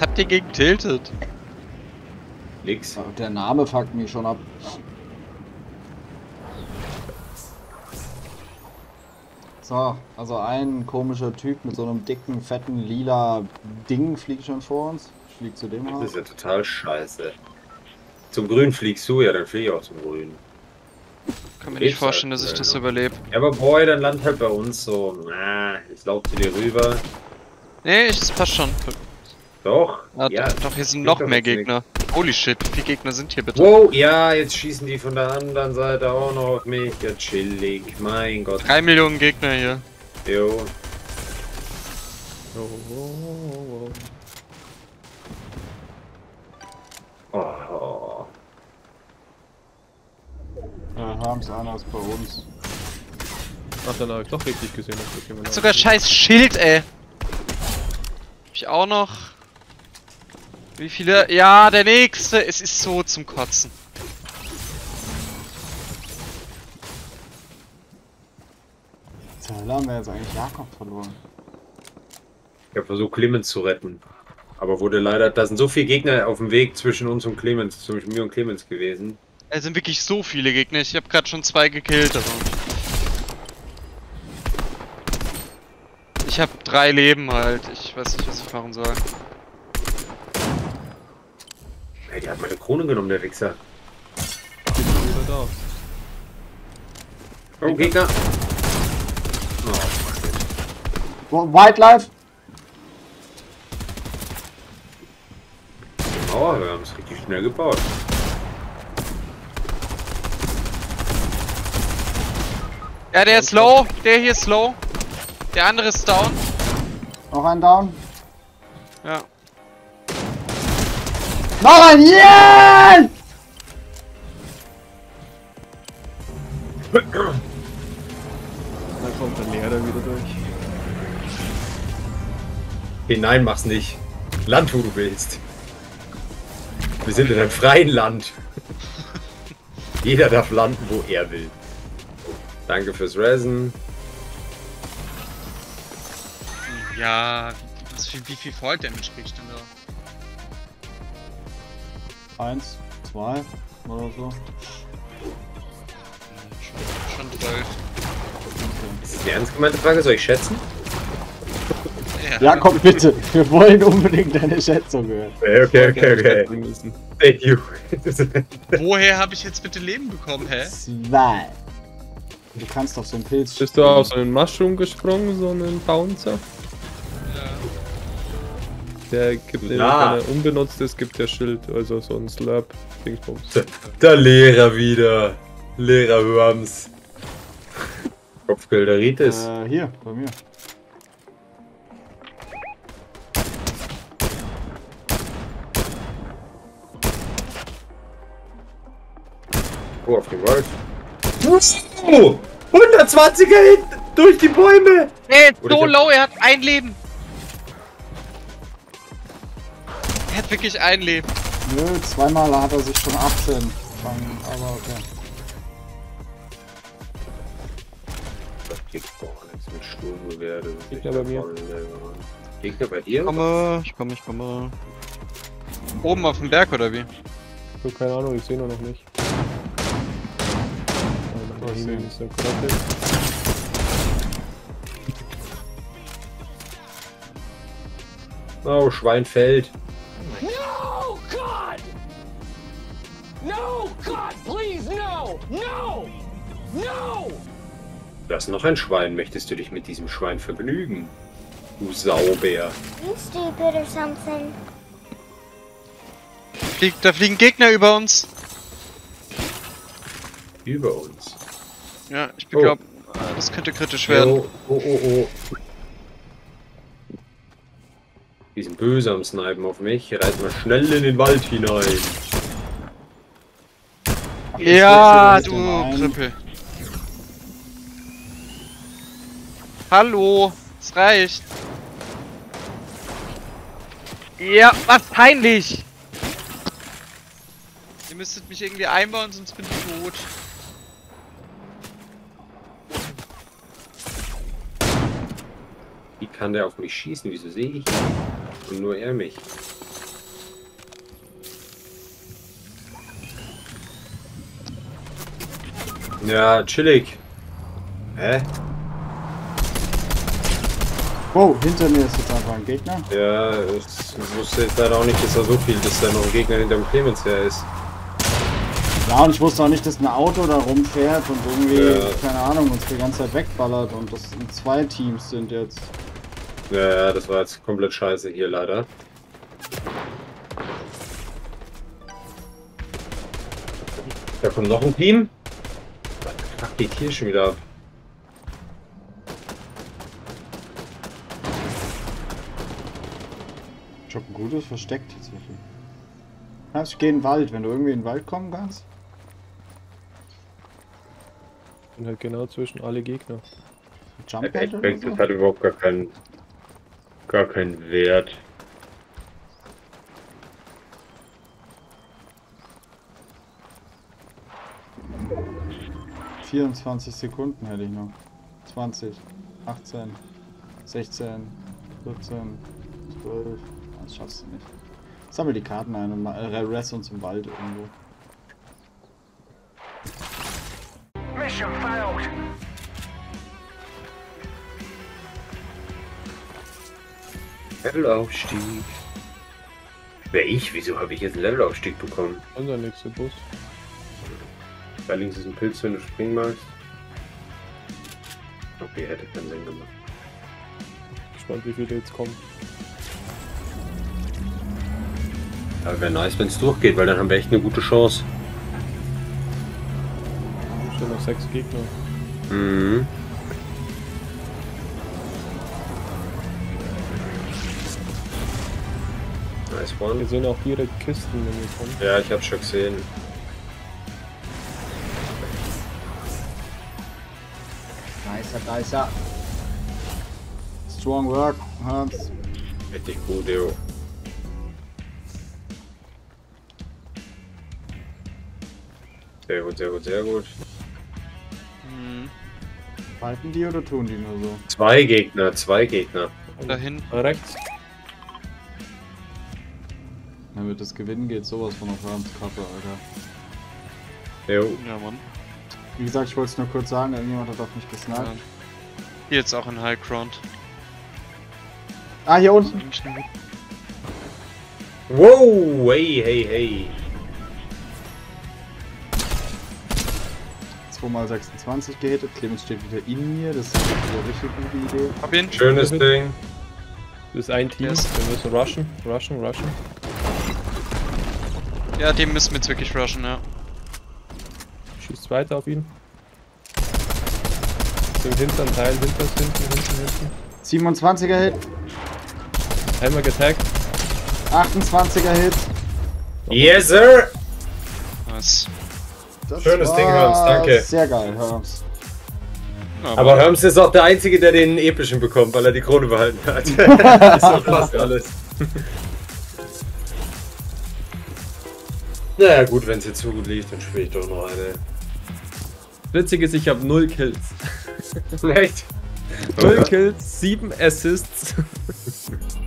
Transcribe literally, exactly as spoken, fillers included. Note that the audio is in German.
habt ihr gegen Tilted? Nix. Der Name fuckt mich schon ab. So, also ein komischer Typ mit so einem dicken, fetten, lila Ding fliegt schon vor uns. Ich flieg zu dem Das Haus. ist ja total scheiße. Zum Grün fliegst du, ja, dann fliege ich auch zum Grün. Kann mir nicht vorstellen, dass ich das überlebe. Ja, aber boy, dann land halt bei uns so. Na, ich lauf zu dir rüber. Nee, ich, das passt schon. Doch. Ah, ja, doch, doch, hier sind geht noch doch mehr jetzt nicht. Gegner. Holy shit, wie viele Gegner sind hier bitte? Wow, ja, jetzt schießen die von der anderen Seite auch noch auf mich. Ja, chillig, mein Gott. Drei Millionen Gegner hier. Jo. Oh. Ja, haben's einer ist bei uns. Ach, dann habe ich doch richtig gesehen. Dass jemand Hat sogar scheiß Schild, ey. Hab ich auch noch. Wie viele? Ja, der nächste. Es ist so zum Kotzen. Zur Hölle haben wir jetzt eigentlich Jakob verloren. Ich habe versucht, Clemens zu retten. Aber wurde leider. Da sind so viele Gegner auf dem Weg zwischen uns und Clemens, zwischen mir und Clemens gewesen. Es sind wirklich so viele Gegner. Ich habe gerade schon zwei gekillt. Also. Ich habe drei Leben halt. Ich weiß nicht, was ich machen soll. Hey, der hat meine Krone genommen, der Wichser. wieder da. Oh, Gegner. Oh, Wildlife? oh, wir haben es richtig schnell gebaut. Ja, der ist low. Der hier ist low. Der andere ist down. Noch ein Down? Ja. Noch ein Yeah! Da kommt der Lehrer wieder durch. Okay, nein, mach's nicht. Land, wo du willst. Wir sind in einem freien Land. Jeder darf landen, wo er will. Danke fürs Resen. Ja, was, wie, wie viel Fall Damage krieg ich denn da? Eins, zwei oder so. Schon, schon zwölf. Ist das eine ernst gemeinte Frage? Soll ich schätzen? Ja. Jakob, bitte. Wir wollen unbedingt deine Schätzung hören. Okay, okay, okay, okay. Müssen. Thank you. Woher habe ich jetzt bitte Leben bekommen, hä? Zwei. Du kannst auf so einen Pilz. Bist du auf so einen Mushroom gesprungen, so einen Bouncer? Ja. Der gibt dir, Na. wenn er unbenutzt ist, gibt der Schild, also so ein Slurp Dingsbums. Der Lehrer wieder. Lehrer Worms. Kopfgelderitis. Äh, hier, bei mir. Oh, auf den Wolf. Oh, hundertzwanziger hinten durch die Bäume. Er ist Oder so ich hab- low, er hat ein Leben. Er hat wirklich ein Leben. Nö, zweimal hat er sich schon achtzehn gefangen, aber okay. Das geht gar nichts mit Sturmgewehr. das ist Gegner echt bei mir. voll, Digga. Gegner bei dir? Ich komme, ich komme, ich komme. Oben auf dem Berg oder wie? So, keine Ahnung, ich sehe nur noch nicht. Oh, Ich seh. ist so grottig. Oh, Schweinfeld. No, God! No, God, please, no! No! No! Das ist noch ein Schwein. Möchtest du dich mit diesem Schwein vergnügen? Du Saubär. You stupid or something. Fliegt, da fliegen Gegner über uns. Über uns. Ja, ich Oh. glaube, das könnte kritisch werden. Oh, oh, oh, oh. Die sind böse am Snipen auf mich. Reit mal schnell in den Wald hinein. Ja, Ich wechsle du mit dem Krüppel. Hallo, es reicht. Ja, was peinlich. Ihr müsstet mich irgendwie einbauen, sonst bin ich tot. Wie kann der auf mich schießen? Wieso sehe ich ihn? Und nur er mich. Ja, chillig. Hä? Oh, hinter mir ist jetzt einfach ein Gegner. Ja, ich wusste jetzt leider auch nicht, dass da so viel, dass da noch ein Gegner hinter dem Clemens her ist. Ja, und ich wusste auch nicht, dass ein Auto da rumfährt und irgendwie, Ja. keine Ahnung, uns die ganze Zeit wegballert und das in zwei Teams sind jetzt. Ja, ja, das war jetzt komplett scheiße hier leider. Da kommt noch ein Team. Ach, geht hier schon wieder ab. Ich hab ein gutes Versteck tatsächlich. Ja, ich geh in den Wald, wenn du irgendwie in den Wald kommen kannst. Ich bin halt genau zwischen alle Gegner. Jump Echt, oder das so? hat überhaupt gar keinen, gar keinen Wert. vierundzwanzig Sekunden hätte ich noch. zwanzig, achtzehn, sechzehn, vierzehn, zwölf. Das schaffst du nicht. Sammel die Karten ein und äh, rest uns im Wald irgendwo. Mission failed. Levelaufstieg. Wer ich? Wieso habe ich jetzt einen Levelaufstieg bekommen? Unser nächster Bus. Da links ist ein Pilz, wenn du springen magst. Okay, hätte keinen Sinn gemacht. Gespannt, wie viele jetzt kommen. Aber wäre nice, wenn es durchgeht, weil dann haben wir echt eine gute Chance. Es sind noch sechs Gegner. Mhm. Nice Wir one. sehen auch direkt Kisten, wenn wir kommen. Ja, ich hab's schon gesehen. Nicer, nicer. Strong work, Hans. Richtig gut, jo. Sehr gut, sehr gut, sehr gut. Hm. Halten die oder tun die nur so? Zwei Gegner, zwei Gegner. Dahin. Rechts. Wenn wir das gewinnen, geht sowas von auf Hans Kappe, Alter. Jo. Ja, Mann. Wie gesagt, ich wollte es nur kurz sagen, irgendjemand hat auf mich gesniped. Ja. Hier jetzt auch in High Ground. Ah, hier unten! Eigentlich eine gute- Wow, hey, hey, hey. zwei mal sechsundzwanzig gehittet, Clemens steht wieder in mir, das ist eine richtig gute Idee. Hab ihn. Schönes Ding. Das ist ein Team. Yes. Wir müssen rushen, rushen, rushen. Ja, den müssen wir jetzt wirklich rushen, ja. Schießt weiter auf ihn. So im hinteren Teil, hinter, hinten, hinten, hinten. siebenundzwanziger Hit, Einmal getaggt. achtundzwanziger Hit. Yes, sir. Nice. Das Schönes war Ding, Herms, danke. Sehr geil, Herms. Ja, Aber Herms ist auch der Einzige, der den epischen bekommt, weil er die Krone behalten hat. Das ist doch fast alles. Naja gut, wenn es jetzt so gut liegt, dann spiele ich doch noch eine. Witzig ist, ich habe null Kills. Echt? null Kills, sieben Assists.